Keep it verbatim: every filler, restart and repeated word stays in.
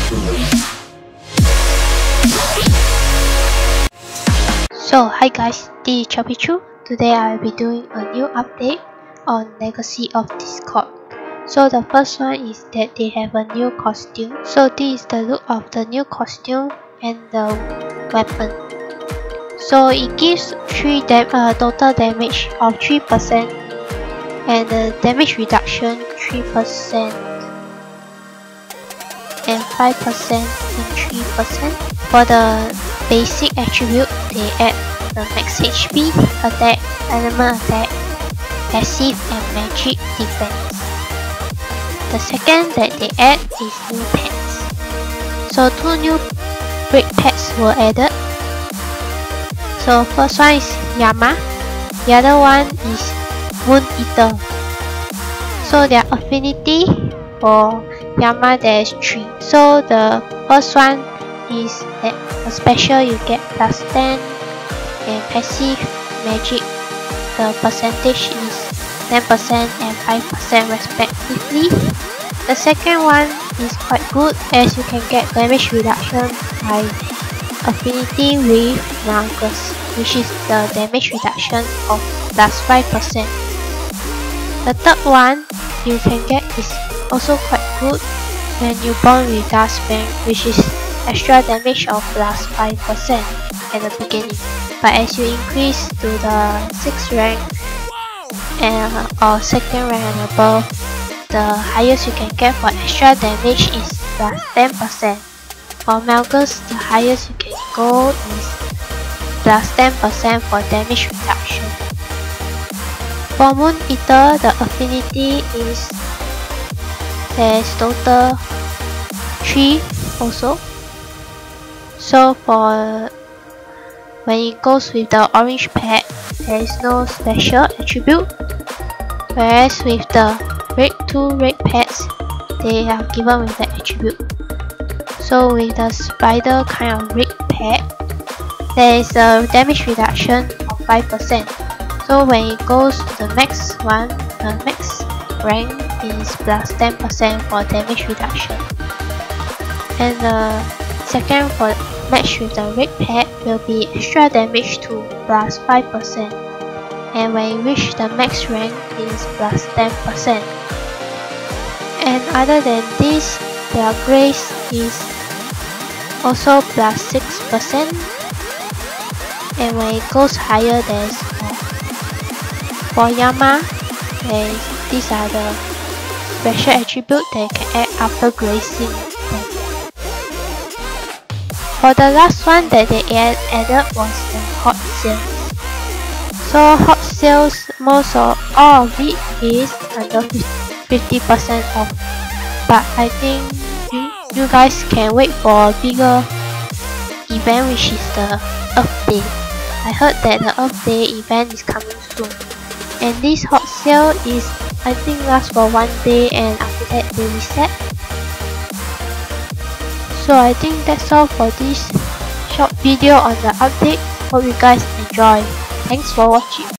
So hi guys, this is Chopichu. Today I will be doing a new update on Legacy of Discord. So the first one is that they have a new costume. So this is the look of the new costume and the weapon. So it gives three dam uh, total damage of three percent and the damage reduction three percent and five percent and three percent. For the basic attribute, they add the max H P, attack, element attack, passive and magic defense. The second that they add is new pets. So two new break pets were added. So first one is Yama, the other one is Moon Eater. So their affinity for Yama there is three. So the first one is that a special you get plus ten and passive magic the percentage is ten percent and five percent respectively. The second one is quite good as you can get damage reduction by affinity with Malgus, which is the damage reduction of plus five percent. The third one you can get is also quite good when you bond with Dustfang, which is extra damage of plus five percent at the beginning, but as you increase to the sixth rank and or second rank and above, the highest you can get for extra damage is plus ten percent. For Malgus, the highest you can go is plus ten percent for damage reduction. For Moon Eater, the affinity is there's total three also. So for when it goes with the orange pet, there is no special attribute, whereas with the red two red pets, they are given with the attribute. So with the spider kind of red pet, there is a damage reduction of five percent. So when it goes to the max one, the max rank is plus ten percent for damage reduction. And the second for match with the red pet will be extra damage to plus five percent. And when you reach the max rank is plus ten percent. And other than this, their grace is also plus six percent. And when it goes higher, there's more. For Yama, there's, these are the special attributes that you can add after gracing them. For the last one that they add, added was the hot sales. So hot sales, most of all of it is under fifty percent off. But I think you, you guys can wait for a bigger event, which is the Earth Day. I heard that the Earth Day event is coming soon. And this hot sale is, I think, lasts for one day and after that they reset. So I think that's all for this short video on the update. Hope you guys enjoy. Thanks for watching.